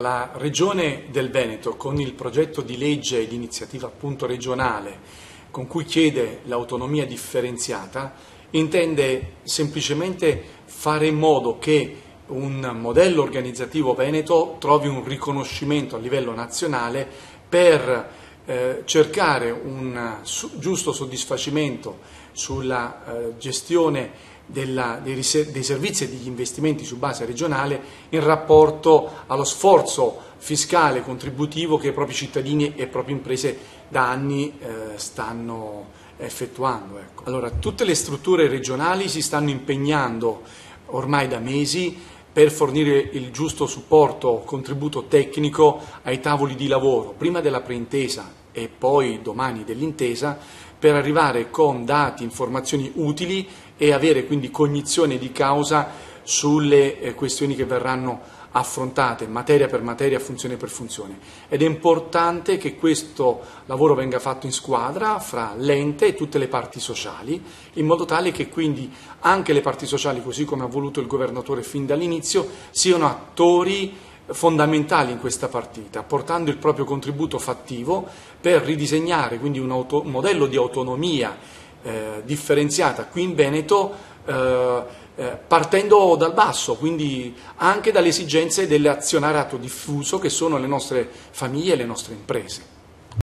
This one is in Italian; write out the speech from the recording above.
La Regione del Veneto, con il progetto di legge di iniziativa appunto regionale, con cui chiede l'autonomia differenziata, intende semplicemente fare in modo che un modello organizzativo veneto trovi un riconoscimento a livello nazionale per cercare un giusto soddisfacimento sulla gestione dei servizi e degli investimenti su base regionale in rapporto allo sforzo fiscale contributivo che i propri cittadini e le proprie imprese da anni stanno effettuando. Ecco. Allora, tutte le strutture regionali si stanno impegnando ormai da mesi per fornire il giusto supporto, contributo tecnico ai tavoli di lavoro, prima della preintesa e poi domani dell'intesa, per arrivare con dati, informazioni utili e avere quindi cognizione di causa sulle questioni che verranno affrontate materia per materia, funzione per funzione. Ed è importante che questo lavoro venga fatto in squadra fra l'ente e tutte le parti sociali, in modo tale che quindi anche le parti sociali, così come ha voluto il governatore fin dall'inizio, siano attori fondamentali in questa partita, portando il proprio contributo fattivo per ridisegnare quindi un modello di autonomia differenziata qui in Veneto, partendo dal basso, quindi anche dalle esigenze dell'azionariato diffuso che sono le nostre famiglie e le nostre imprese.